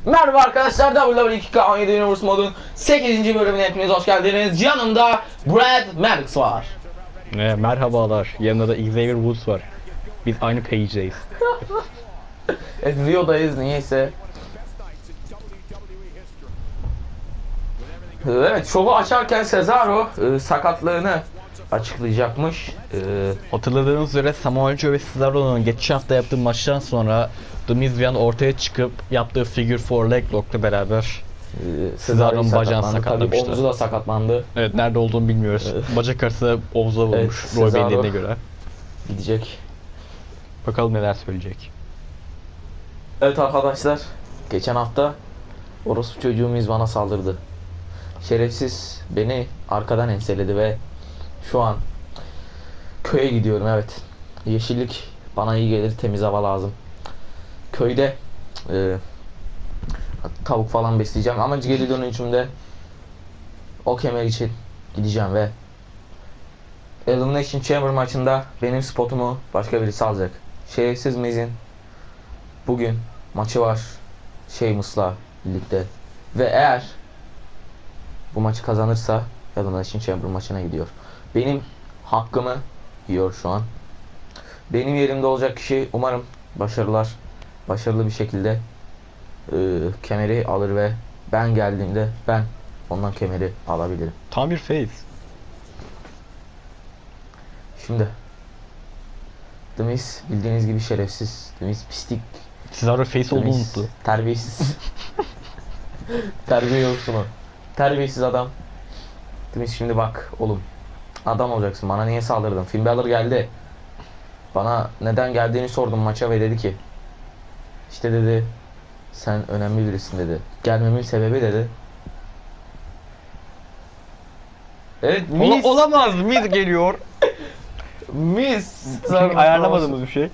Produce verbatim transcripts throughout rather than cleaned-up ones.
Merhaba arkadaşlar, W W E iki K on yedi Universe modun sekizinci bölümüne hepiniz hoş geldiniz. Yanımda Brad Maddox var. E, merhabalar. Yanında da Xavier Woods var. Biz aynı page'deyiz. Evet, Rio'dayız niyeyse. Evet, şovu açarken Cesaro e, sakatlığını açıklayacakmış. E, Hatırladığınız üzere Samoa Joe ve Cesaro'nun geçen hafta yaptığı maçtan sonra The Miz bir an ortaya çıkıp yaptığı Figure four Leg Lock'la beraber e, Cesaro'nun bacağını sakatlandı. sakatlamıştı. Tabii, omuzu da sakatlandı. Evet, nerede olduğunu bilmiyoruz. Bacak arası omuza vurmuş, Evet, Roy Bey'in Cesaro dediğine göre. Gidecek. Bakalım neler söyleyecek. Evet arkadaşlar, geçen hafta orospu çocuğumuz bana saldırdı. Şerefsiz beni arkadan enseledi ve şu an köye gidiyorum. Evet, yeşillik bana iyi gelir, temiz hava lazım. Köyde e, tavuk falan besleyeceğim ama geri dönüşümde o kemer için gideceğim ve Elimination Chamber maçında benim spotumu başka birisi alacak. Şerefsiz Miz'in bugün maçı var Sheamus'la birlikte ve eğer bu maçı kazanırsa Elimination Chamber maçına gidiyor. Benim hakkımı yiyor şu an. Benim yerimde olacak kişi umarım başarılar başarılı bir şekilde e, kemeri alır ve ben geldiğimde ben ondan kemeri alabilirim. Tam bir face. Şimdi The Miz bildiğiniz gibi şerefsiz. The Miz pislik. Cesaro face The olduğunu Miz unuttu. terbiyesiz. Terbiye yoksun o. Terbiyesiz adam. The Miz şimdi bak oğlum. Adam olacaksın. Bana niye saldırdın? Finn Balor geldi. Bana neden geldiğini sordum maça ve dedi ki İşte dedi sen önemli birisin dedi. Gelmemin sebebi dedi. Evet Miz. Ola, olamaz. Miz geliyor. Miz. Ayarlamadığımız bir şey.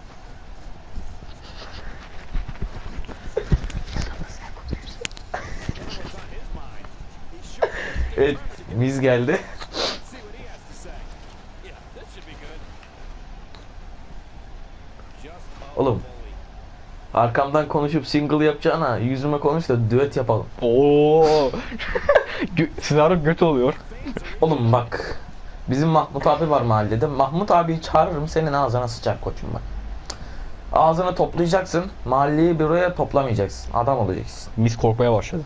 Evet Miz geldi. Oğlum arkamdan konuşup single yapacağına yüzüme konuş da düet yapalım. Oo. Cesaro göt oluyor. Oğlum bak bizim Mahmut abi var mahallede. Mahmut abiyi çağırırım senin ağzına sıçar koçum bak. Ağzını toplayacaksın. Mahalleyi buraya toplamayacaksın. Adam olacaksın. Miz korkmaya başladı.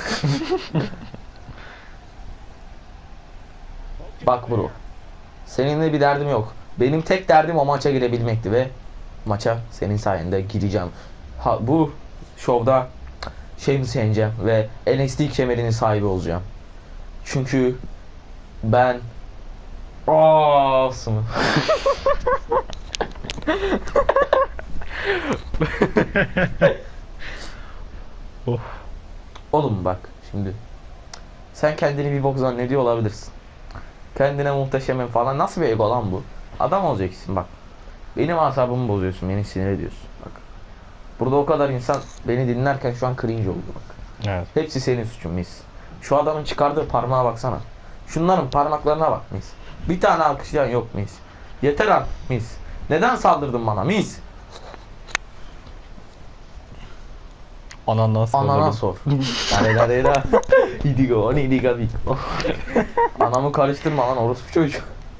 Bak bro. Seninle bir derdim yok. Benim tek derdim o maça girebilmekti ve maça senin sayende gireceğim. Ha, bu şovda Sheamus'u yeneceğim ve N X T kemerinin sahibi olacağım. Çünkü ben awesome. Oh. Oğlum bak şimdi sen kendini bir bok zannediyor olabilirsin. Kendine muhteşemim falan, nasıl bir ego lan bu? Adam olacaksın bak. Benim asabımı bozuyorsun, beni sinir ediyorsun. Bak. Burada o kadar insan beni dinlerken şu an cringe oldu bak. Evet. Hepsi senin suçun Miz. Şu adamın çıkardığı parmağa baksana. Şunların parmaklarına bak Miz. Bir tane alkışlayan yok Miz. Yeter artık Miz. Neden saldırdın bana Miz? Anana Anana sor. Darela idigo idiga bit. Anamı karıştırma lan orospu çocuğu.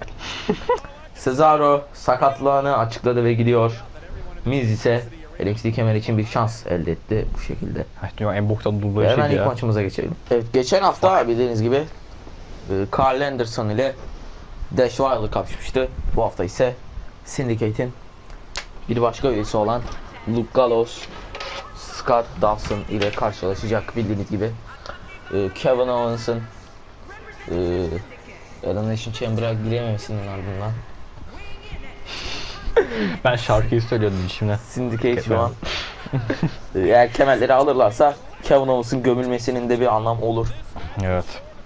Cesaro sakatlığını açıkladı ve gidiyor. Miz ise N X T kemer için bir şans elde etti bu şekilde. Ya en boktan durduğu Ve şey hemen ilk ya. maçımıza geçelim. Evet, geçen hafta bildiğiniz gibi e, Carl Anderson ile Dash Wilder kapışmıştı. Bu hafta ise Syndicate'in bir başka üyesi olan Luke Gallows Scott Dawson ile karşılaşacak bildiğiniz gibi. E, Kevin Owens'ın e, Elimination Chamber'a girememesinin ardından Ben şarkıyı söylüyordum şimdi. Syndicate şu an e, eğer kemerleri alırlarsa Kevin Owens'ın gömülmesinin de bir anlam olur. Evet.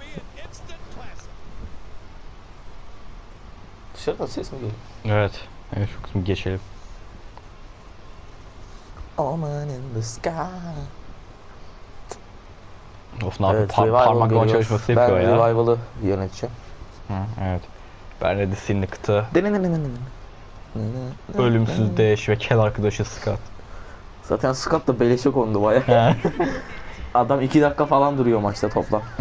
Dışarıda ses mi geliyor? Evet. Evet, şu kısmı geçelim. Omen in the sky. Of ne yapayım, Evet, par Revival parmaklama geliyor. çalışması Ben yapıyor ya. Revival'ı yöneteceğim. Hı, evet. Ben de Syndicate'ı ölümsüz Dash ve kel arkadaşı Scott. Zaten Scott da beleşe kondu baya. Adam iki dakika falan duruyor maçta toplam. Hı.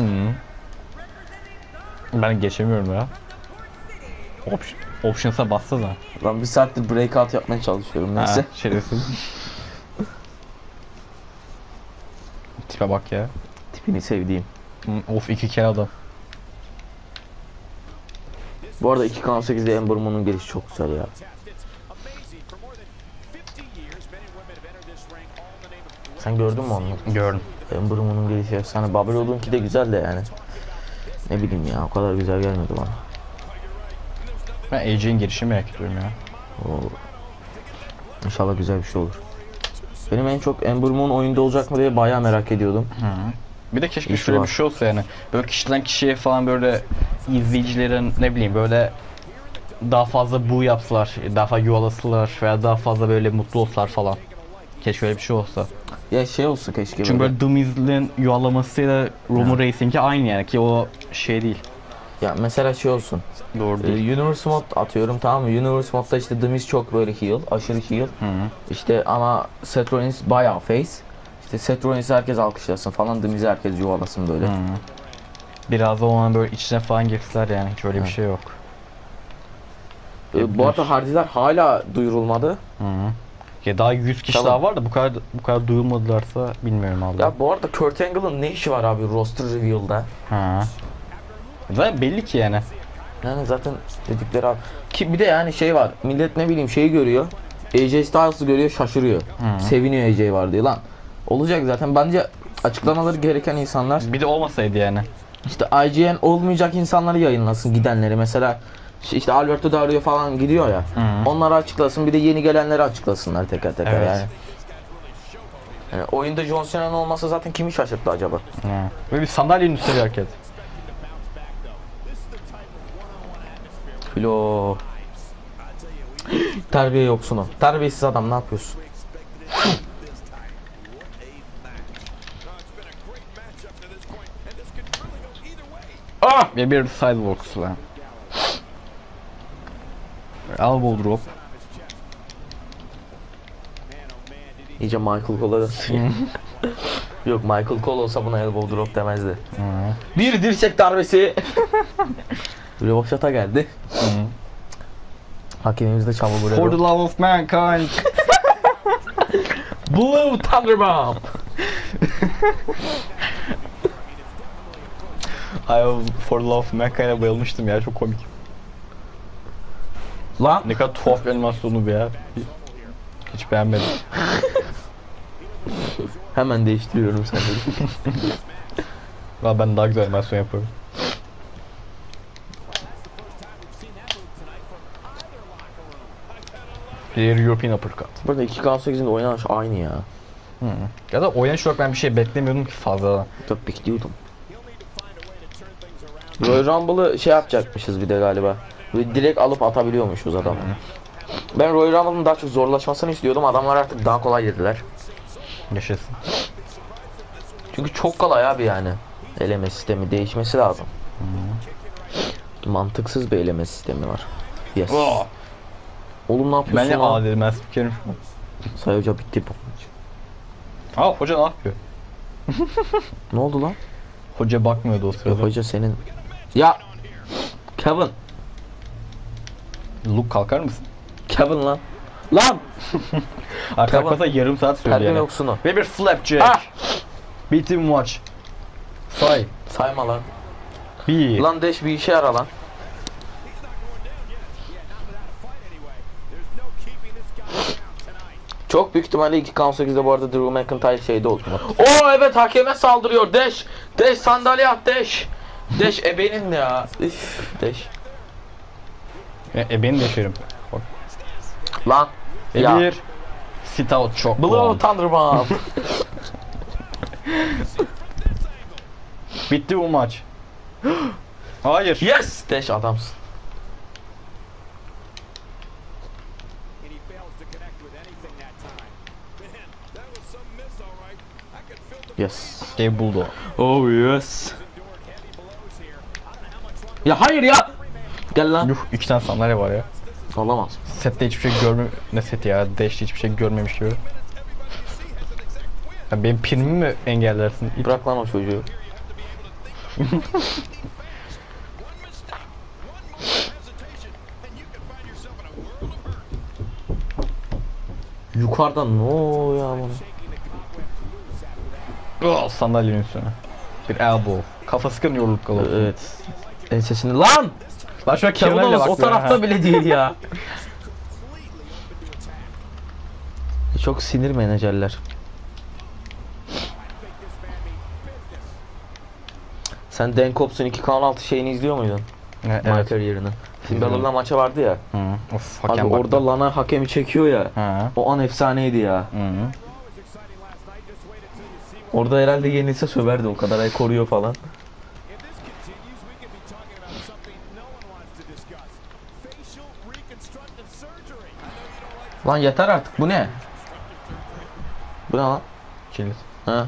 Ben geçemiyorum ya. Option, options'a bassana. Lan bir saattir breakout yapmaya çalışıyorum neyse. Ha, şerefsiz. Tipe bak ya. Tipini sevdiğim. Hı, Of iki kere adam. Bu arada iki K on sekizde Ember Moon'un gelişi çok güzel ya. Sen gördün mü onu? Gördüm. Ember Moon'un gelişi efsane. Babylon'unki de güzel de yani. Ne bileyim ya, o kadar güzel gelmedi bana. Ben A J'in girişini merak ediyorum ya. Oo. İnşallah güzel bir şey olur. Benim en çok Ember Moon oyunda olacak mı diye bayağı merak ediyordum. Hı. Bir de keşke İşi şöyle var. bir şey olsa yani. Böyle kişiden kişiye falan böyle izleyicilerin ne bileyim böyle daha fazla bu yapsalar, daha fazla yuvalasılar veya daha fazla böyle mutlu olsalar falan. Keşke öyle bir şey olsa. Ya şey olsun keşke Çünkü böyle. böyle Dumiz'in yuvalamasıyla Roman Ha. Racing'i aynı yani ki o şey değil. Ya mesela şey olsun. Doğru Ee, Universe mod atıyorum, tamam mı? Universe modda işte The Miz çok böyle heal, aşırı heal. Hı hı. İşte ama Seth Rollins bayağı face. İşte Seth Rollins'i herkes alkışlasın falan, The Miz'i herkes yuvalasın böyle. Hı. Biraz da ona böyle içine falan girseler yani hiç öyle bir Hı. şey yok. Ee, bu arada Hardy'ler hala duyurulmadı. Hı hı. Ya daha yüz kişi Tamam. daha var da bu kadar bu kadar duyulmadılarsa bilmiyorum abi. Ya bu arada Kurt Angle'ın ne işi var abi roster reveal'da? Ha. Zaten belli ki yani. Yani zaten dedikleri abi. Ki bir de yani şey var. Millet ne bileyim şeyi görüyor. A J Styles'ı görüyor, şaşırıyor. Hı. Seviniyor A J var diye lan. Olacak zaten. Bence açıklamaları gereken insanlar Bir de olmasaydı yani. işte I G N olmayacak insanları yayınlasın, gidenleri. Mesela işte Alberto Del Rio falan gidiyor ya. Hı. Onları açıklasın. Bir de yeni gelenleri açıklasınlar teker teker Evet. yani. Yani oyunda John Cena'nın olmasa zaten kimi şaşırttı acaba? Hı. Böyle bir sandalyenin üstüne bir hareket. Filo. Terbiye yoksunu. Terbiyesiz adam, ne yapıyorsun? Ah! Ve bir sidewalks'la. Elbow drop. İyice Michael Cole'a döndü. Yok, Michael Cole olsa buna elbow drop demezdi. Hı. Bir dirsek darbesi. Rövaşata geldi. Hı. Hakemimiz de çamur For the buraya. love of mankind. Blue Thunderbomb. Ay o For the love of mankind'a bayılmıştım ya, çok komik. Lan. Ne kadar tuhaf bir animasyonu bu ya. Hiç beğenmedim. Hemen değiştiriyorum seni. Valla ben daha güzel animasyon yaparım. Bir European Uppercut. Burada iki K on sekizin de oynanış aynı ya. Hı. Ya da oynanış olarak ben bir şey beklemiyordum ki fazla. Çok bekliyordum. Royal Rumble'ı şey yapacakmışız bir de galiba. Böyle direkt alıp atabiliyormuşuz adamı. Ben Royal Rumble'ın daha çok zorlaşmasını istiyordum. Adamlar artık daha kolay dediler. Yaşasın. Çünkü çok kolay abi yani. Eleme sistemi değişmesi lazım. Mantıksız bir eleme sistemi var. Yes. Oh. Oğlum ne yapıyorsun Ben ne lan? aa dedim ben spikerim. Say hoca bitti bu. Aa hoca ne yapıyor? Ne oldu lan? Hoca bakmıyordu o Ya sırada. hoca senin. Ya Kevin. Luke kalkar mısın? Kevin lan. Lan. Aa kalkmasa yarım saat sürdü Terbiye yani. yoksunu. Ve bir flapjack. Ah! Bitti mi maç? Say. Sayma lan. Bir. Lan Dash bir işe yara lan. Çok büyük ihtimalle iki K on sekizde bu arada Drew McIntyre şeyde oldu. Oo evet, hakeme saldırıyor. Dash. Dash sandalye at Dash. Dash ebenin ya. Üf, Dash. E, e beni de yaşarım. Lan. E Ya. bir. Sit out çok. Blue Thunderbomb. Bitti bu maç. Hayır. Yes. Dash adamsın. Yes. Dave buldu. Oh yes. Ya hayır ya. Gel lan. Yuh iki tane sandalye var ya. Olamaz. Sette hiçbir şey görme... Ne seti ya? Dash'te hiçbir şey görmemiş gibi. Sen benim primimi mi engellersin? İt. Bırak lan o çocuğu. Yukarıdan ne o ya bana? Oh, sandalyenin üstüne. Bir elbow. Kafası kırmıyor Luke Gallows. Evet. Ensesini lan! Lan şu an Kevin Kevin'e Owens bak. o tarafta bile değil ya. Çok sinir menajerler. Sen Dan Cobbs'un iki K on altı şeyini izliyor muydun? Evet. My Career'ını. Finn Balor'la maça vardı ya. Hı. Of, Abi hakem baktı. orada Lana hakemi çekiyor ya. Ha. O an efsaneydi ya. Hı. Orada herhalde yenilse söverdi, o kadar ay koruyor falan. Lan yeter artık, bu ne? Bu ne lan? Kilit. Ha?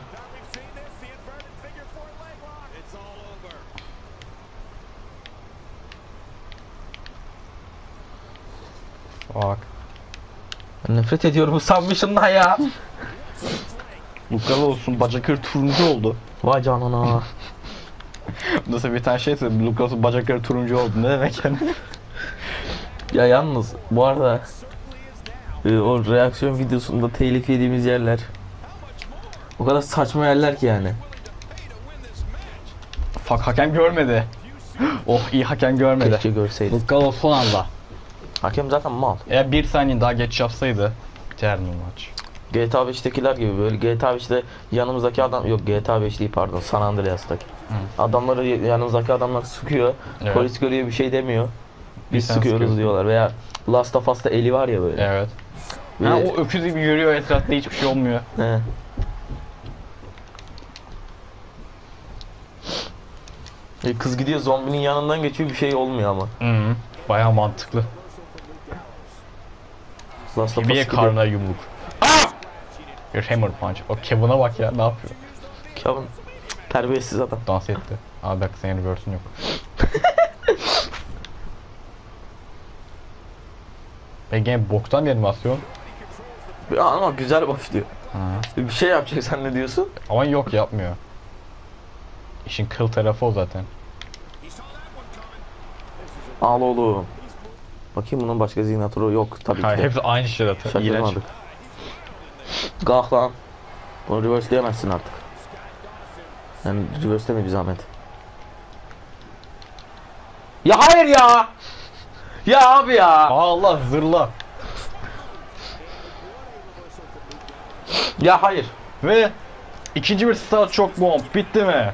Bak. Ben nefret ediyorum bu submission'dan ya. Luke Gallows'un bacakları turuncu oldu. Vay canına. Nasıl bir tane şeyse Luke Gallows'un bacakları turuncu oldu. Ne demek yani? Ya yalnız bu arada e, o reaksiyon videosunda telif yediğimiz yerler o kadar saçma yerler ki yani. Fuck, hakem görmedi. Oh, iyi, hakem görmedi. Keşke görseydi. Luke Gallows son anda. Hakem zaten mal. Eğer bir saniye daha geç yapsaydı biterdi maç. G T A beş'tekiler gibi, böyle G T A beş'te yanımızdaki adam, yok G T A beş değil pardon, San Andreas'taki. Hı. Adamları, yanımızdaki adamlar sıkıyor. Evet. Polis görüyor, bir şey demiyor. Bir Biz sen sıkıyoruz sıkıyorsun. diyorlar. Veya Last of Us'ta eli var ya böyle. Evet. Ve- Ha, o öküz gibi yürüyor etrafta, hiçbir şey olmuyor. He. E, Kız gidiyor zombinin yanından geçiyor, bir şey olmuyor ama. Hı hı. Bayağı mantıklı. Last of Us Bir gibi. karnına yumruk. Ah! Bir hammer punch. O Kevin'a bak ya, ne yapıyor? Kevin terbiyesiz adam. Dans etti. Abi bak, senin reverse'ün yok. Ve gene boktan bir animasyon. Ya ama güzel başlıyor. Ha. Bir şey yapacak zannediyorsun. Ama yok, yapmıyor. İşin kıl tarafı o zaten. Al oğlum. Bakayım bunun başka zignatörü yok tabii Hayır, ki de. hepsi aynı şey zaten. İğrenç. Şaşırmadık. Kalk lan. Bunu reverseleyemezsin artık. Yani reverseleme bir zahmet. Ya hayır ya! Ya abi ya! Allah, zırla. Ya hayır. Ve ikinci bir Star Shock Bomb bitti mi?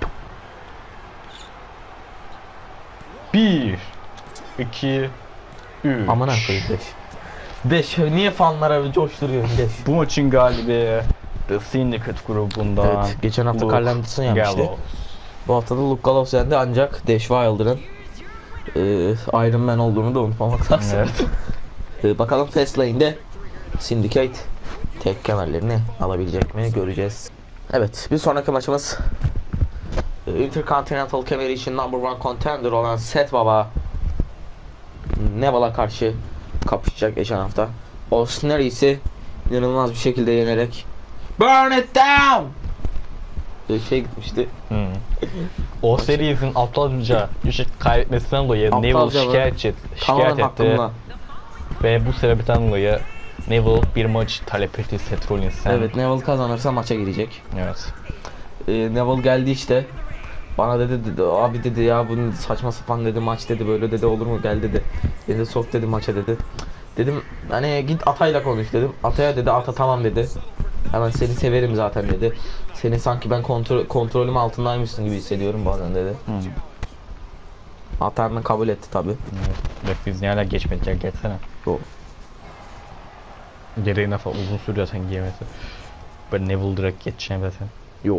Bir, iki, üç. Amına koyayım beş. beş niye fanlara coşturuyorsun beş? Bu maçın galibi The Syndicate grubundan. Evet, geçen hafta Luke Carl Anderson yenmişti. Gallows. Bu hafta da Luke Gallows yendi, ancak Dash Wilder'ın e, Iron Man olduğunu da unutmamak lazım. Evet. E, bakalım Fastlane'de Syndicate tek kemerlerini alabilecek mi, göreceğiz. Evet, bir sonraki maçımız e, Intercontinental kemeri için number one contender olan Seth Baba Neville'a karşı kapışacak geçen hafta. Austin Aries'i inanılmaz bir şekilde yenerek Burn it down! Bir şey gitmişti. Hmm. O serinin aptalca bir şey kaybetmesinden dolayı Neville Aptalca mı? şikayet, et, Tamamen şikayet etti. hakkımla. Ve bu sebepten dolayı Neville bir maç talep etti Seth Rollins'ten. Evet, Neville kazanırsa maça girecek. Evet. Ee, Neville geldi işte. Bana dedi, dedi abi dedi ya bunun saçma sapan dedi maç dedi, böyle dedi olur mu, gel dedi. Beni de sok dedi maça dedi. Dedim hani git Atay'la konuş dedim. Atay'a dedi, Ata tamam dedi. Hemen seni severim zaten dedi. Seni sanki ben kontrol kontrolüm altındaymışsın gibi hissediyorum bazen dedi. Hmm. Ata hemen kabul etti tabi. Evet. Bak biz ne hala geçmedik ya, geçsene. Yok. Gereğine falan uzun sürüyor sen giyemesi. Ben Neville direkt geçeceğim zaten. Yok.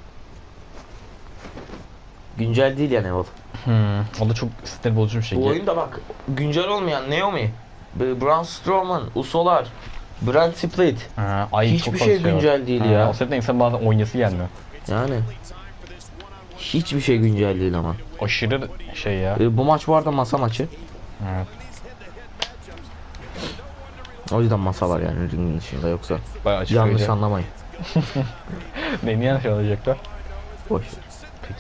Güncel değil ya Neville. Hmm. O da çok sinir bozucu bir şey. Bu oyunda bak güncel olmayan Naomi, B- Braun Strowman, Usolar, Brand Split. Ha, ay, Hiçbir çok şey fazla var. güncel değil Ha, ya. O sebeple insan bazen oynayası gelmiyor. Yani hiçbir şey güncel değil ama. Aşırı şey ya. Ee, bu maç bu arada masa maçı. Evet. O yüzden masalar yani ringin dışında, yoksa Bayağı açıklayıcı. yanlış anlamayın. Beni yanlış alacaklar. Boş ver. Peki.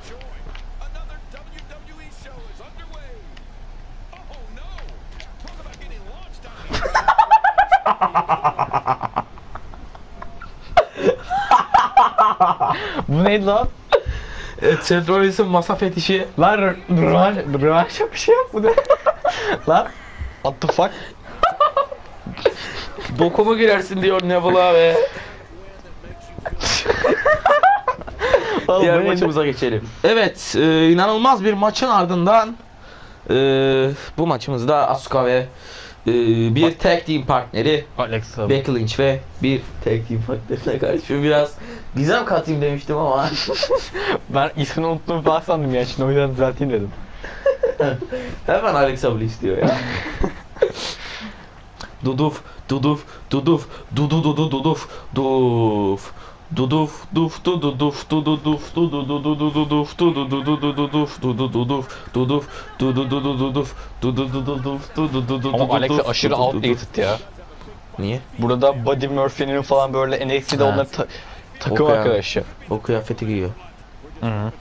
Bu neydi lan? Evet, Seth Rollins'in masa fetişi. Lan rövanş, rövanş bir şey yap bu ne? Lan what the fuck? Bokuma girersin diyor Neville abi. Oğlum, Diğer bu neydi? maçımıza geçelim. Evet, e, inanılmaz bir maçın ardından e, bu maçımızda Asuka ve e, bir tag team partneri Alexa. Becky Lynch ve bir tag team partnerine karşı biraz gizem katayım demiştim ama Ben ismini unuttum falan sandım ya, şimdi o yüzden düzelteyim dedim. hemen Alexa Bliss diyor ya. Duduf, duduf, duduf, dudu dudu duduf, duf. Duduf, duf, dudu duf, dudu duf, dudu dudu dudu duf, dudu dudu dudu duf, dudu duduf, duduf, dudu dudu duduf, dudu dudu duf, dudu dudu Ama dudu Alexa duf, aşırı dudu dudu. outdated ya. Niye? Burada Buddy Murphy'nin falan böyle N X T'de Ha. onların ta- takım O kıyafet. arkadaşı. O kıyafeti giyiyor. Hı hı.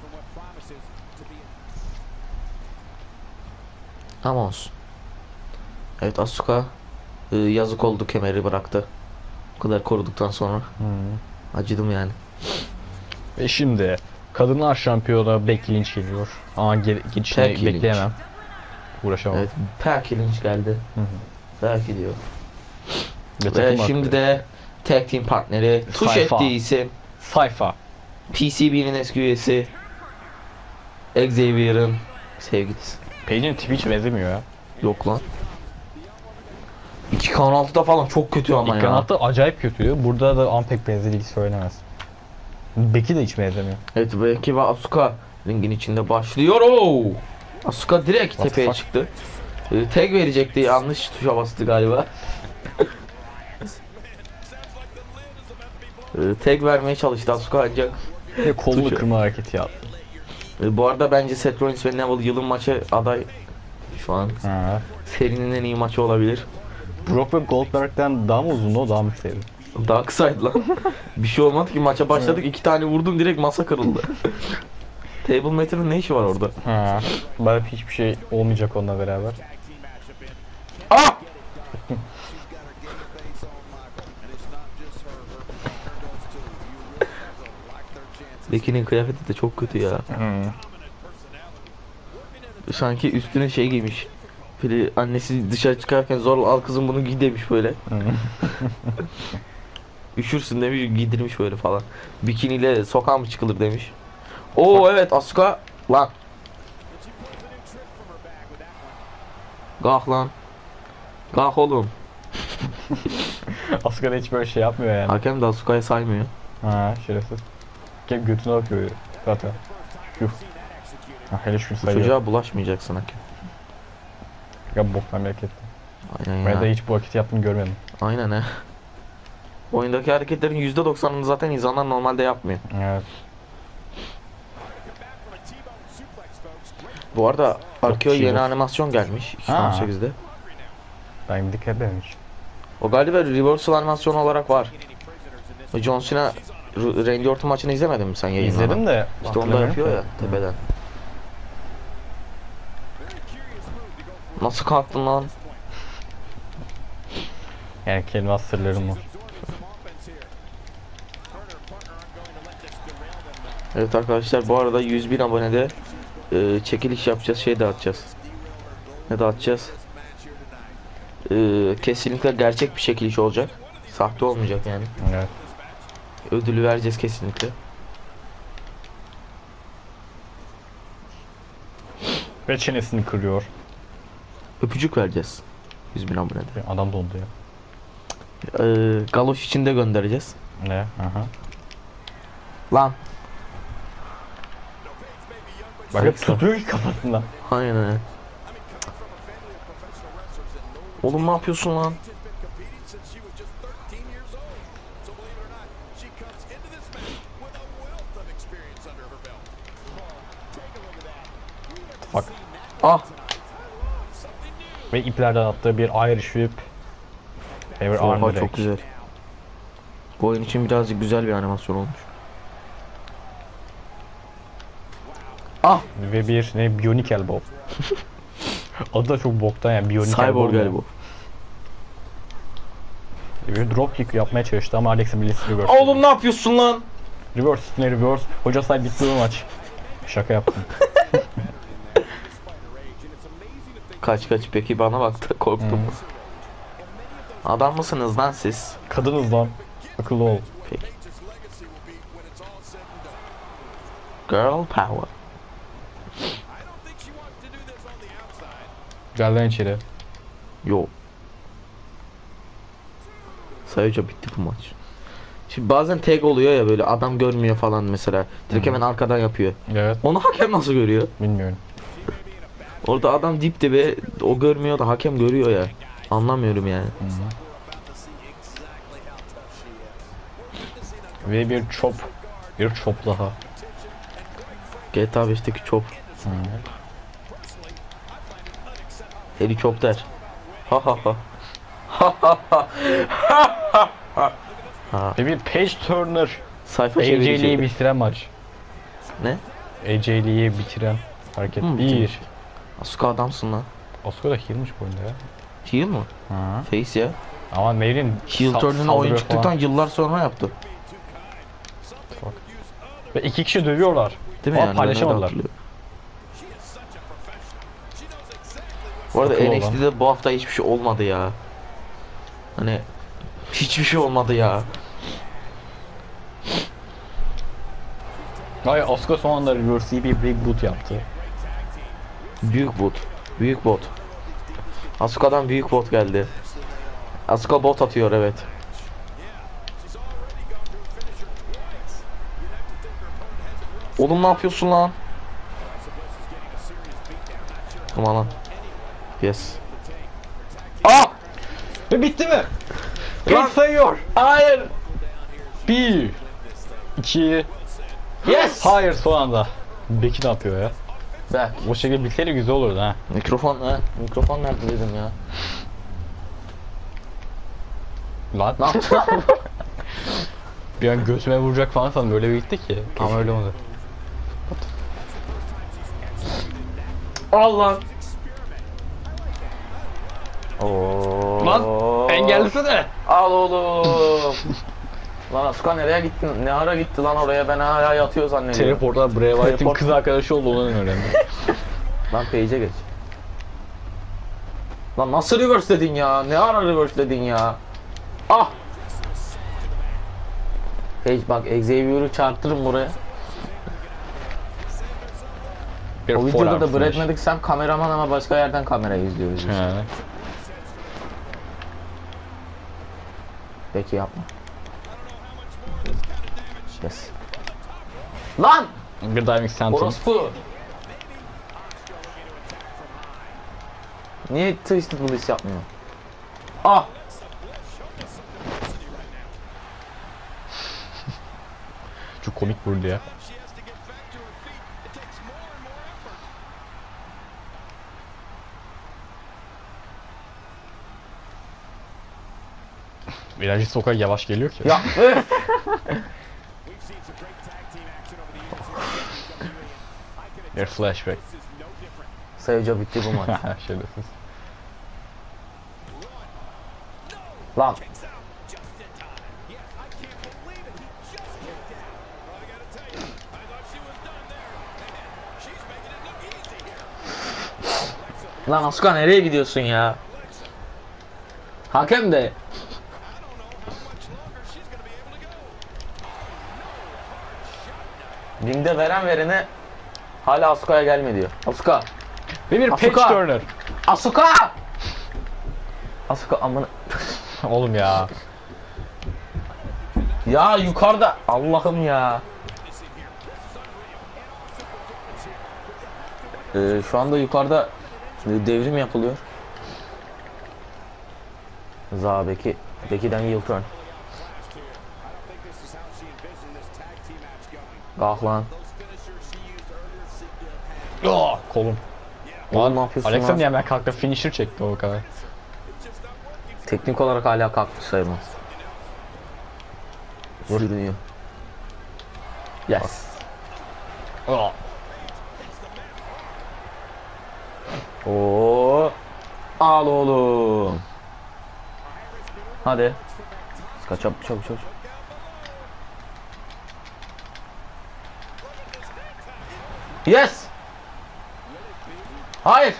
Ama olsun. Evet, Asuka e, yazık oldu, kemeri bıraktı. Bu kadar koruduktan sonra acıdım yani. Ve şimdi kadınlar şampiyonu Becky Lynch geliyor. Ama gel geçişini Becky Lynch. bekleyemem. Uğraşamam. Evet, Becky Lynch geldi. Hı hı. Belki diyor. Ve Ve takım şimdi arkadaşı. de tag team partneri, tuş Sayfa. ettiği isim, Sayfa. P C B'nin eski üyesi, Xavier'ın sevgilisi. Paige'in tipi hiç benzemiyor ya. Yok lan. iki K on altıda falan çok kötü ama İlk ya. kanatta acayip kötü. Burada da an pek benzerliği söylenemez. Becky de hiç benzemiyor. Evet, Becky ve Asuka ringin içinde başlıyor. Oo! Asuka direkt What the tepeye fuck? çıktı. Ee, tag verecekti, yanlış tuşa bastı galiba. ee, tag vermeye çalıştı Asuka ancak. Ve kolunu Tuşu. kırma hareketi yaptı. Ee, bu arada bence Seth Rollins ve Neville yılın maçı aday şu an. Ha. Serinin en iyi maçı olabilir. Brock ve Goldberg'den daha mı uzundu, o daha mı kısaydı? Daha kısaydı lan. Bir şey olmadı ki, maça başladık, iki tane vurdum, direkt masa kırıldı. Table Matter'ın ne işi var orada? Ha. Belki hiçbir şey olmayacak onunla beraber. Ah! Becky'nin kıyafeti de çok kötü ya. Hı. Sanki üstüne şey giymiş. Böyle annesi dışarı çıkarken zorla al kızım bunu giy demiş böyle. Hı. Üşürsün demiş, giydirmiş böyle falan. Bikiniyle sokağa mı çıkılır demiş. Oo evet, Asuka lan. Gah lan. Gah oğlum. Asuka da hiç böyle şey yapmıyor yani. Hakem de Asuka'yı saymıyor. Ha, şerefsiz. Hep götüne bakıyor zaten. Yuh. Ha, hele şunu Bu sayıyor. çocuğa bulaşmayacaksın hakem. Ya bok memleket. Aynen Ben ya. de hiç bu vakit yaptığını görmedim. Aynen he. Oyundaki hareketlerin yüzde doksanını zaten insanlar normalde yapmıyor. Evet. Bu arada Arkeo şey yeni var. animasyon gelmiş iki bin Ha. on sekizde. Ben bir dikkat etmemiş. O galiba reversal animasyon olarak var. O John Cena R- Randy Orton maçını izlemedin mi sen yayında? İzledim de. İşte onu da yapıyor ya tepeden. Nasıl kalktın lan? Yani kelime sırlarım var. Evet arkadaşlar, bu arada yüz bin abonede e, çekiliş yapacağız, şey dağıtacağız. Ne dağıtacağız? E, kesinlikle gerçek bir çekiliş olacak. Sahte olmayacak yani. Evet. Ödülü vereceğiz kesinlikle. Ve çenesini kırıyor. Öpücük vereceğiz. yüz bin abonede. Adam dondu ya. E, galoş için de göndereceğiz. Ne? Aha. Lan. Bak hep tutuyor ki kafasından. Aynen. Oğlum ne yapıyorsun lan? Bak. Ah. Ve iplerden attığı bir Irish whip. Ever arm Oha, drag. çok güzel. Bu oyun için birazcık güzel bir animasyon olmuş. Ah! Ve bir ne Bionic Elbow. Adı da çok boktan yani Bionic Cyborg Elbow. galiba. Bir drop kick yapmaya çalıştı ama Alex'in birisi reverse. Oğlum ne yapıyorsun lan? Reverse üstüne reverse. Hoca say bitti bu maç. Şaka yaptım. Kaç kaç peki bana baktı korktum. Hmm. Adam mısınız lan siz? Kadınız lan. Akıllı ol. Peki. Girl power. Gel lan içeri. Yo. Sayıca bitti bu maç. Şimdi bazen tag oluyor ya böyle adam görmüyor falan mesela. Direkt hemen arkadan yapıyor. Evet. Onu hakem nasıl görüyor? Bilmiyorum. Orada adam dip dibe o görmüyor da hakem görüyor ya. Anlamıyorum yani. Hı -hı. Ve bir chop. Bir chop daha. G T A beşteki chop. Hı -hı. Helikopter. Ha ha ha. Ha ha ha. Ha ha ha. Ha. Ve bir Page Turner. Sayfa A J Lee'yi çevirici. bitiren maç. Ne? A J Lee'yi bitiren hareket. Hı, bir. Asuka adamsın lan. Asuka da heal'mış bu oyunda ya. Heal mı? Hı. Face ya. Ama Mary'nin Heal turn'unu oyun çıktıktan yıllar sonra yaptı. Bak. Ve iki kişi dövüyorlar. Değil mi Ama yani? paylaşamadılar. Bu arada Akıllı N X T'de bu hafta hiçbir şey olmadı ya. Hani hiçbir şey olmadı ya. Hayır, Asuka son anda reverse'yi bir big boot yaptı. Büyük bot. Büyük bot. Asuka'dan büyük bot geldi. Asuka bot atıyor evet. Oğlum ne yapıyorsun lan? Aman lan. Yes. Ah! Ve bitti mi? Lan! Kaç sayıyor? Hayır. Bir. İki. Yes. Hayır son anda. Beki ne yapıyor ya? Bak. O şekilde bitseydi güzel olurdu ha. Mikrofon ha? Mikrofon nerede dedim ya? Lan. Ne yaptın lan? Bir an göğsüme vuracak falan sandım, öyle bitti ki. Ama öyle olmadı. Allah. Oo. Lan engellisene. Al oğlum. Lan Asuka nereye gittin? Ne ara gitti lan oraya? Ben hala yatıyor zannediyorum. Teleport'a Bray Wyatt'ın Teleport. kız arkadaşı oldu, onu öğrendim. Lan Page'e geç. Lan nasıl reverse dedin ya? Ne ara reverse dedin ya? Ah! Page bak Xavier'ı çarptırın buraya. Bir O videoda da forearm Brad flash. Maddox hem kameraman ama başka yerden kamera izliyoruz. biz. He. Peki yapma. Yes. Lan! Bir diving senton. Orospu! Niye Twisted Bliss yapmıyor? Ah! Çok komik vurdu ya. Virajı sokağa yavaş geliyor ki. Ya! Bir flashback. Sayıca bitti bu maç. Şerefsiz. Lan! Lan Asuka nereye gidiyorsun ya? Hakem de. Ringde veren verene hala Asuka'ya gelme diyor. Asuka. Ve bir Asuka. Page Turner. Asuka! Asuka amına. Oğlum ya. Ya yukarıda. Allah'ım ya. Ee, şu anda yukarıda devrim yapılıyor. Zabeki. Beki'den heel turn. Kalk lan. Oh, kolum. Oğlum ne yapıyorsun Alexa lan? niye hemen kalktı, finisher çekti o kadar. Teknik olarak hala kalkmış sayılmaz. Sürünüyor. Yes. Oh. Oo. Al oğlum. Hadi. Kaç çabuk çabuk çabuk. Yes. Hayır.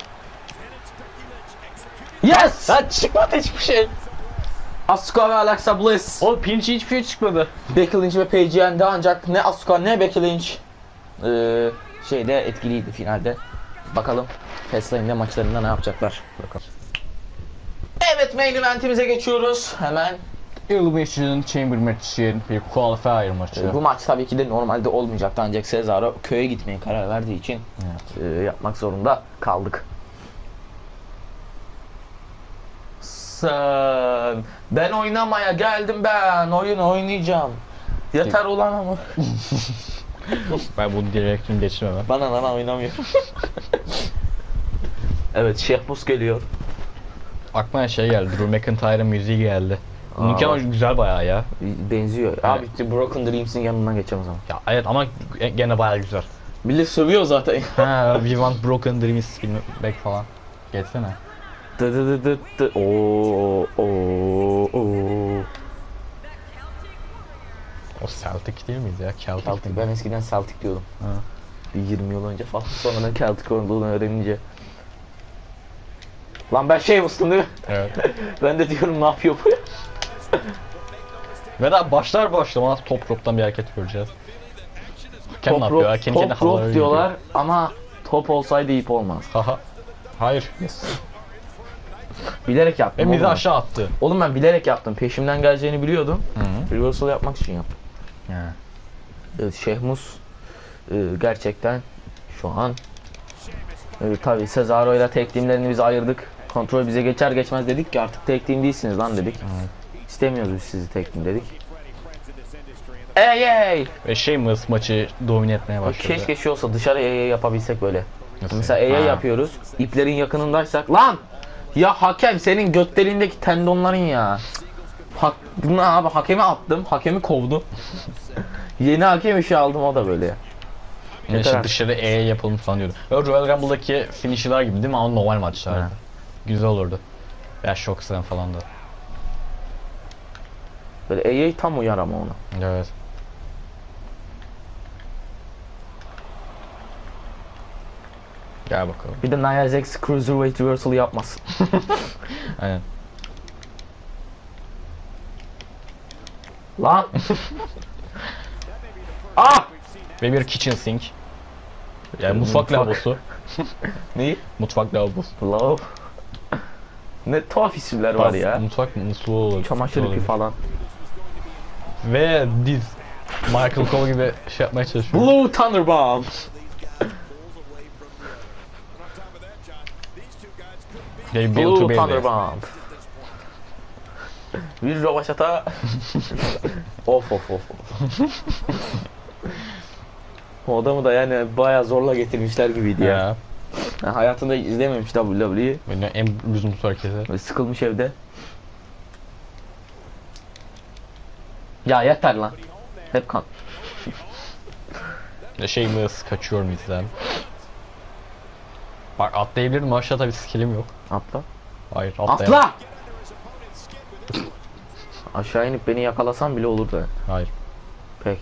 Yes. Lan çıkmadı hiçbir şey. Asuka ve Alexa Bliss. O pinçi hiçbir şey çıkmadı. Becky Lynch ve Paige yendi ancak ne Asuka ne Becky Lynch ee, şeyde etkiliydi finalde. Bakalım Fastlane'de maçlarında ne yapacaklar. Bakalım. Evet, main eventimize geçiyoruz hemen. Elimination Chamber maçı için bir qualifier maçı. Bu maç tabii ki de normalde olmayacaktı ancak Cesaro köye gitmeye karar verdiği için Evet. e, yapmak zorunda kaldık. Sen, ben oynamaya geldim, ben oyun oynayacağım. Yeter ulan ama. Ben bunu direktini geçmem. Bana lan oynamıyorum. Evet, Şehmus geliyor. Aklıma şey geldi, Drew McIntyre'ın müziği geldi. Bununki Aa, ama güzel bayağı ya. benziyor. Evet. Abi işte Broken Dreams'in yanından geçeceğim o zaman. Ya evet ama gene bayağı güzel. Millet sövüyor zaten. Ha, we want broken dreams back falan. Geçsene. Dı dı dı dı dı. Oo oo oo. O Celtic değil miydi ya? Celtic. Celtic. Ben eskiden Celtic diyordum. Ha. Bir yirmi yıl önce falan. Sonradan Celtic olduğunu öğrenince. Lan ben şey mısın değil mi? Evet. Ben de diyorum ne yapıyor bu ya? Ve daha başlar başlamaz top rope'tan bir hareket göreceğiz. Hakem ne yapıyor ya? Kendi kendine top rope havalara diyorlar ama top olsaydı ip olmaz. Haha. Hayır. Bilerek yaptım. Ve bizi oğlum. aşağı attı. Oğlum ben bilerek yaptım. Peşimden geleceğini biliyordum. Hı. Reversal yapmak için yaptım. Ha. Evet, Şehmus e, gerçekten şu an e, tabii Cesaro ile tek teamlerini biz ayırdık. Kontrol bize geçer geçmez dedik ki artık tek team değilsiniz lan dedik. Evet. İstemiyoruz biz sizi tek team dedik. Ey ey! Ve Sheamus maçı domine etmeye başladı. Keşke şey olsa dışarı ey ey yapabilsek böyle. Nasıl? Mesela ey ey Ha. yapıyoruz. İplerin yakınındaysak lan! Ya hakem senin göt deliğindeki tendonların ya. Hak, bunu abi hakemi attım. Hakemi kovdum. Yeni hakem işi aldım, o da böyle ya. Yani Yeter işte artık. dışarı E yapalım falan diyordu. Böyle Royal Rumble'daki finish'ler gibi değil mi? Ama normal maçlardı. Ha. Güzel olurdu. Veya Shock'san falan da. Böyle ey ey tam uyar ama ona. Evet. Gel bakalım. Bir de Nia Jax Cruiserweight Reversal yapmasın. Aynen. Lan! Ah! Ve bir kitchen sink. Yani mutfak Mutfak. lavabosu. Neyi? Mutfak lavabosu. Love. Ne tuhaf isimler var ya. Mutfak musluğu olur. Çamaşır ipi olabilir. falan. Ve diz. Michael Cole gibi şey yapmaya çalışıyor. Blue Thunderbomb. They built to Blue be Thunderbomb. Bir rovaşata. Of of of. O adamı da yani bayağı zorla getirmişler gibiydi ya. Ya. Yani hayatında izlememiş W W E. Böyle en lüzumsuz hareketler. Böyle sıkılmış evde. Ya yeter lan. Hep kan. Ve Sheamus kaçıyor bizden. Bak atlayabilirdim ama aşağı tabi skillim yok. Atla. Hayır atlayamam. Atla! Aşağı inip beni yakalasan bile olur da. Hayır. Pek.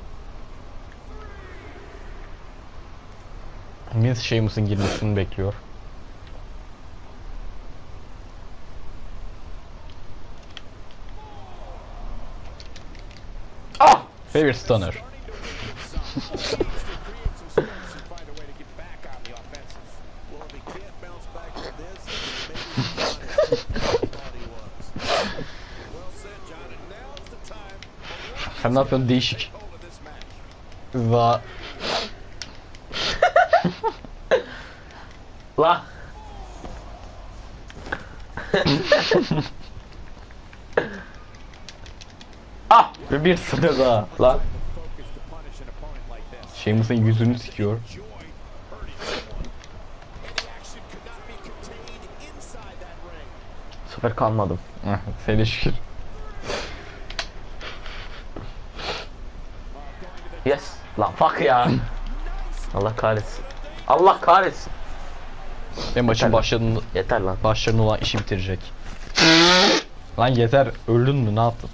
Vince Sheamus'un girmesini bekliyor. Ah! Ve bir stunner. Sen ne yapıyorsun? Değişik. Va. La! Ah! Ve bir stunner daha. La! Sheamus'un yüzünü sikiyor. Bu sefer kalmadım. Seni şükür. Yes. Lan fuck ya. Allah kahretsin. Allah kahretsin. Ve maçın Yeter lan. başlarında, Yeter lan. başlarında olan işi bitirecek. Lan yeter, öldün mü, ne yaptın?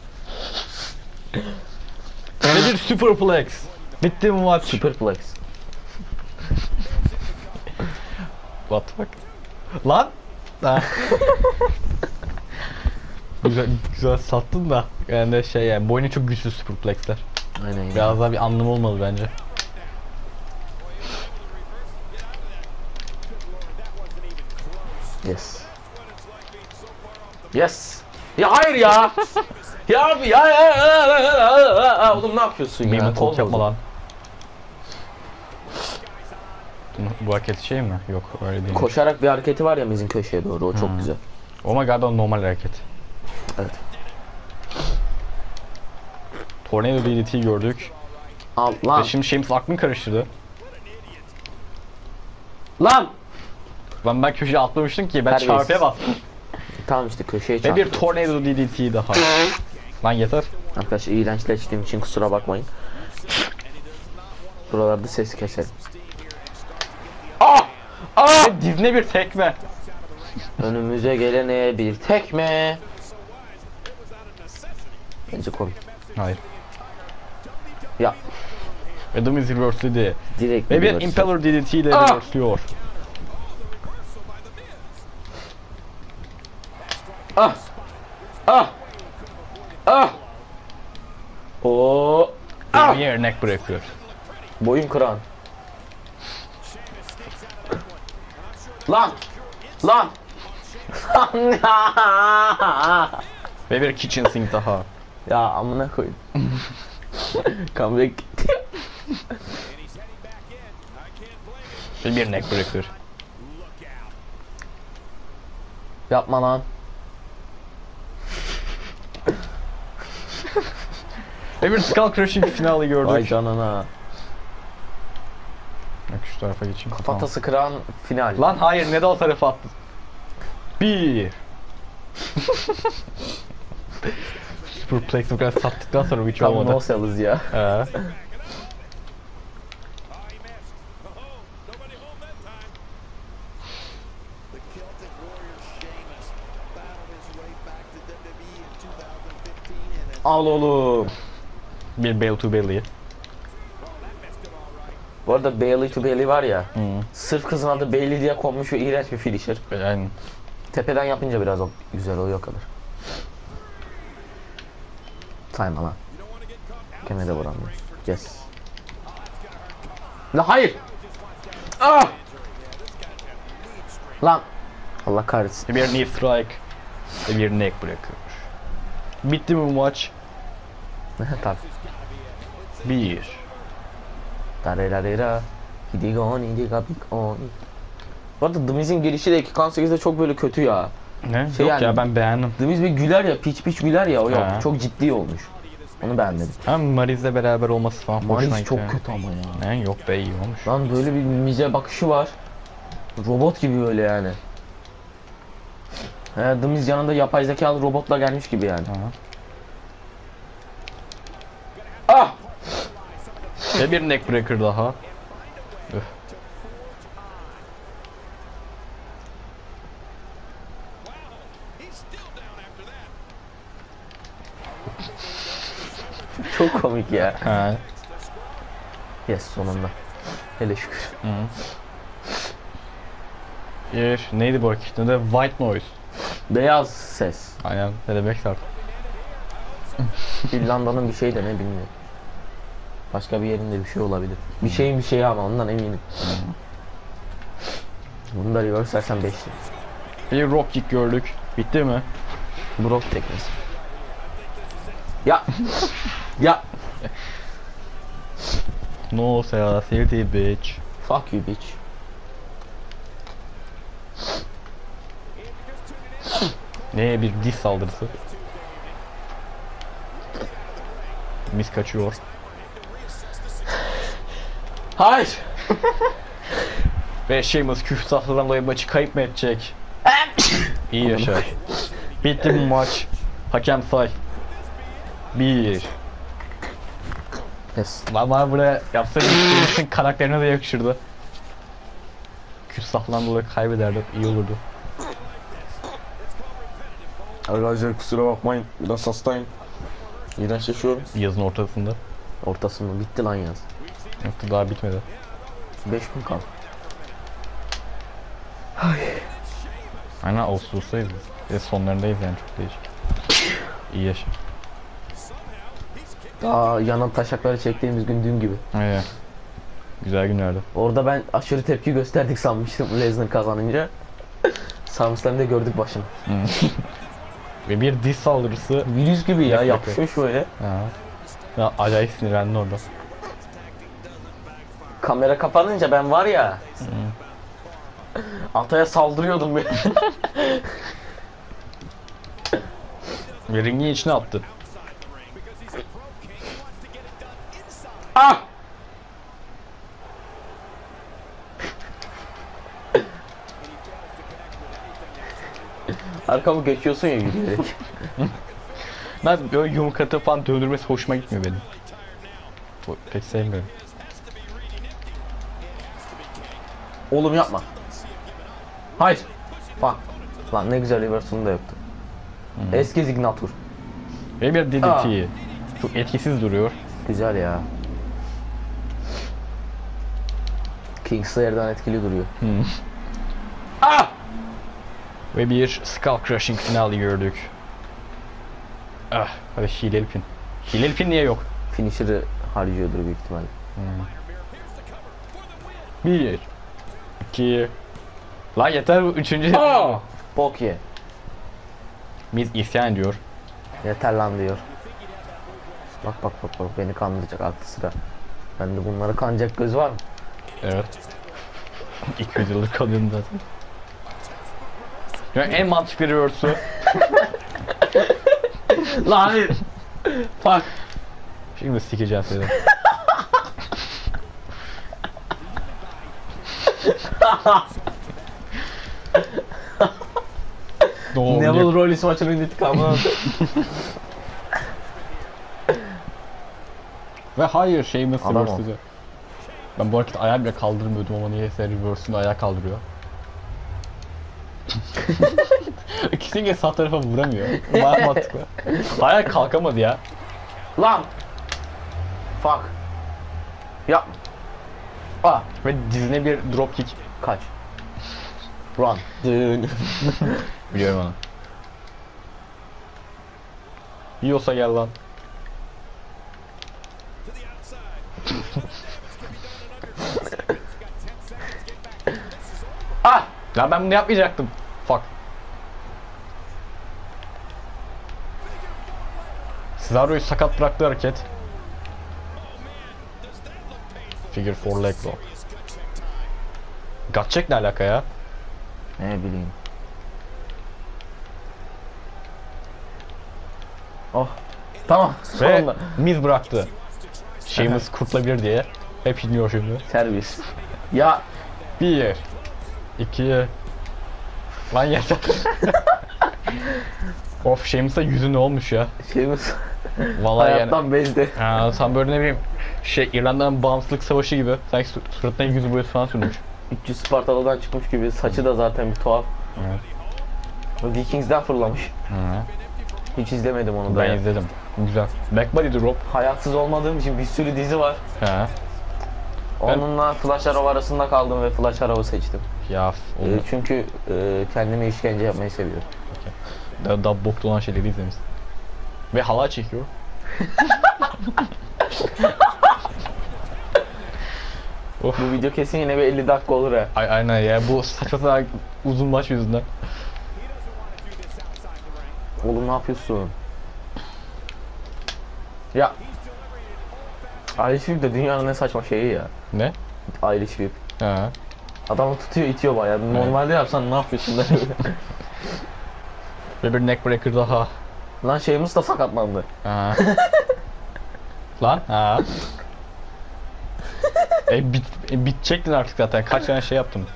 Ve bir superplex. Bitti mi maç? Superplex. What the fuck? Lan! Ha. güzel, güzel sattın da. Yani şey yani, boynu çok güçlü superplexler. Aynen. Biraz daha bir anlamı olmalı bence. Yes. Yes. Ya hayır ya. Ya abi ya, ya, ya, ya, ya, ya. Oğlum ne yapıyorsun ya? Mehmet Kol Tok yapma bozuldu. lan. Bu hareket şey mi? Yok öyle değil. Koşarak bir hareketi var ya Miz'in köşeye doğru. O çok Hmm. güzel. Ama galiba normal hareket. Evet. Tornado D D T gördük. Al Ve lan. şimdi James aklını karıştırdı. Lan. Lan ben köşeye atlamıştım ki ben Terbiyesiz. çarpıya bastım. Tamam işte köşeye Ve çarptı. bir Tornado D D T daha. Lan yeter. Arkadaşlar iğrençleştiğim için kusura bakmayın. Buralarda ses keselim. Ah! Ah! Ve dizine bir tekme. Önümüze gelene bir tekme. Bence komik. Hayır. Ya Adam is reverse'ledi. direkt Ve bir reverse. Impeller D D T ile Ah! reverse'lüyor. Ah! Ah! Ah! Oo! Ah! Bir neck bırakıyor. Boyun kıran. Lan! Lan! Ve bir kitchen sink daha. Ya amına koyayım. Comeback. Ve bir neck bırakıyor. Yapma lan. Ve bir skull crushing finali gördük. Vay canına. Bak şu tarafa geçeyim. Kafatası kıran final. Tamam. Lan hayır, ne de o tarafa attın. Bir. Superplex bu kadar sattıktan sonra hiç tam olmadı. no sellers ya. Ee. Al oğlum. Bir Bale to Bailey. Bu arada Bailey to Bailey var ya. Hı. Sırf kızın adı Bailey diye konmuş ve iğrenç bir finisher. Yani Tepeden yapınca biraz o güzel oluyor o kadar. Sayma lan. Kemede vuramıyor. Yes. La hayır. Ah! Lan. Allah kahretsin. bir knee strike ve bir neck bırakıyor. Bitti mi bu maç? Tabii. Bir. Darerarera. Hidigoni digabikoni. Bu arada The Miz'in girişi de iki kan sekizde çok böyle kötü ya. Ne? Şey Yok yani- ya, ben beğendim. The Miz bir güler ya, piç piç güler ya, o yok. Ha. Çok ciddi olmuş. Onu beğenmedim. Hem Maryz'le beraber olması falan hoş Maris sanki çok ya. kötü ama ya. Ne? Yok be, iyi olmuş. Lan böyle bir Miz'e bakışı var. Robot gibi öyle yani. He, The Miz yanında yapay zekalı robotla gelmiş gibi yani. Ha. Ah! Ve bir neckbreaker daha. Üf. Çok komik ya. Ha. Yes, sonunda. Hele şükür. Hı. Bir neydi bu hareket? Ne de white noise. Beyaz ses. Aynen, ne demek artık. İrlanda'nın bir şey de ne bilmiyorum. Başka bir yerinde bir şey olabilir. Bir şeyin bir şeyi ama ondan eminim. Bunu da reverse versen beşli. Bir rock kick gördük. Bitti mi? Brock teknesi. Ya. Ya. No sensitivity bitch. Fuck you bitch. Ne, bir diz saldırısı. Mis kaçıyor. Hayır. Ve Sheamus küfürsaflıdan dolayı maçı kayıp mı edecek? İyi yaşa. Bitti bu maç. Hakem say. Bir. Yes. Lan bana buraya yapsaydı Sheamus'un karakterine de yakışırdı. Küstahlan dolayı kaybederdi. İyi olurdu. Arkadaşlar kusura bakmayın. Biraz hastayım. İğrençleşiyorum. Yazın ortasında. Ortası mı? Bitti lan yaz. Yoksa daha bitmedi. beş gün kaldı. Aynen Ağustos'tayız biz. Ve sonlarındayız yani, çok değişik. İyi yaşa. Daha yanan taşakları çektiğimiz gün dün gibi. Evet. Güzel günlerdi. Orada ben aşırı tepki gösterdik sanmıştım Lesnar kazanınca. SummerSlam'da gördük başını. Ve bir diz saldırısı. Virüs gibi ya, Yok, yok, yapışmış böyle. Ha. Ya acayip sinirlendim orada. Kamera kapanınca ben var ya. Ataya saldırıyordum ben. Ve ringin içine attı. Ah! Arkamı geçiyorsun ya yürüyerek. Ben böyle yumruk atıp falan döndürmesi hoşuma gitmiyor benim. Bu- Pek sevmiyorum. Oğlum yapma. Hayır. Bak. Lan ne güzel reverse'ını da yaptı. Eski Zignatur. Ve bir D D T. Çok etkisiz duruyor. Güzel ya. Kingslayer'dan etkili duruyor. Hmm. Ah! Ve bir Skull Crushing finali gördük. Ah, hadi hileli pin. Hileli pin niye yok? Finisher'ı harcıyordur büyük ihtimalle. Bir, iki, lan yeter bu üçüncü. Aa! Bok ye. Miz isyan ediyor. Yeter lan diyor. Bak bak bak bak, beni kandıracak aklı sıra. Bende bunları kanacak göz var mı? Evet. iki yüz yıldır kalıyorum zaten. Yani en mantıklı reverse'u. Lan hayır. Bak. Şimdi sikeceğim seni. No, Neville Rollins maçının intikamını aldı. Ve hayır, şey mi Adam reverse diyor. Ben bu hareketi ayağı bile kaldırmıyordum ama niyeyse reverse'ını ayağa kaldırıyor. Kesinlikle sağ tarafa vuramıyor. Bayağı mantıklı. Ayağa kalkamadı ya. Lan. Fuck. Yap. Ah. Ve dizine bir drop kick. Kaç. Run. Dün. Biliyorum onu. Yiyorsa gel lan. Ah. Ya ben bunu yapmayacaktım. Fuck. Cesaro'yu sakat bıraktı hareket. Figure four leg lock. Gut check ne alaka ya? Ne bileyim. Oh. Tamam. Ve Sonunda. Miz bıraktı. Şeyimiz kurtulabilir diye. Hep iniyor şimdi. Servis. Ya. Bir. İki. Lan yeter. Of, Sheamus'a yüzü ne olmuş ya? Şeyimiz Vallahi hayattan yani. bezdi. Ha, tam böyle ne bileyim, şey, İrlanda'nın bağımsızlık savaşı gibi. Sanki sur- suratına yüzü boyası falan sürmüş. üç yüz Spartalı'dan çıkmış gibi. Saçı da zaten bir tuhaf. Evet. Vikings'den fırlamış. Hı. Hiç izlemedim onu da. Ben ya. izledim. Güzel. Backbody drop. Hayatsız olmadığım için bir sürü dizi var. He. Onunla Flash Arrow arasında kaldım ve Flash Arrow'u seçtim. Ya Ee, oğlum, çünkü e, kendime işkence yapmayı seviyorum. daha, daha boklu olan şeyleri izlemiş. Ve halay çekiyor. Of. Bu video kesin yine bir elli dakika olur ha. Ay, aynen ya, bu saçma sapan uzun maç yüzünden. Oğlum ne yapıyorsun? Ya. Irish Whip de dünyanın en saçma şeyi ya. Ne? Irish Whip. He. Adamı tutuyor, itiyor bayağı. Normalde yapsan ne yapıyorsun? Ve bir neckbreaker daha. Lan şeyimiz de sakatlandı. Ha. Lan ha. e, bit, e, bitecektin artık zaten. Kaç tane şey yaptım.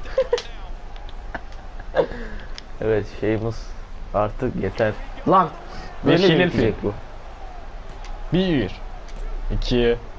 Evet, şeyimiz artık yeter. Lan! Bir Böyle şeyler bitecek bu. Bir, iki,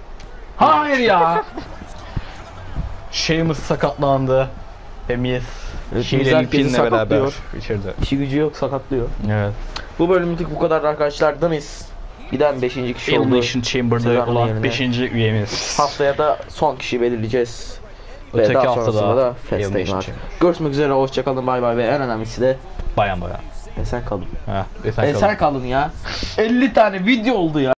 Hayır ya. Sheamus sakatlandı. Emiz Evet, Şeylerin herkesi pinle beraber sakatlıyor. içeride. İşi gücü yok, sakatlıyor. Evet. Bu bölümlük bu kadar arkadaşlar. Demis giden beşinci kişi oldu. Elimination Chamber'da Sezar'ın olan yerine. beşinci üyemiz. Haftaya da son kişiyi belirleyeceğiz. Ve Öteki daha haftada sonrasında da Elimination Fastlane var. Chamber. Görüşmek üzere, hoşçakalın, bay bay ve en önemlisi de Bayan bayan. esen kalın. Ha, esen Esen kalın. kalın ya. elli tane video oldu ya.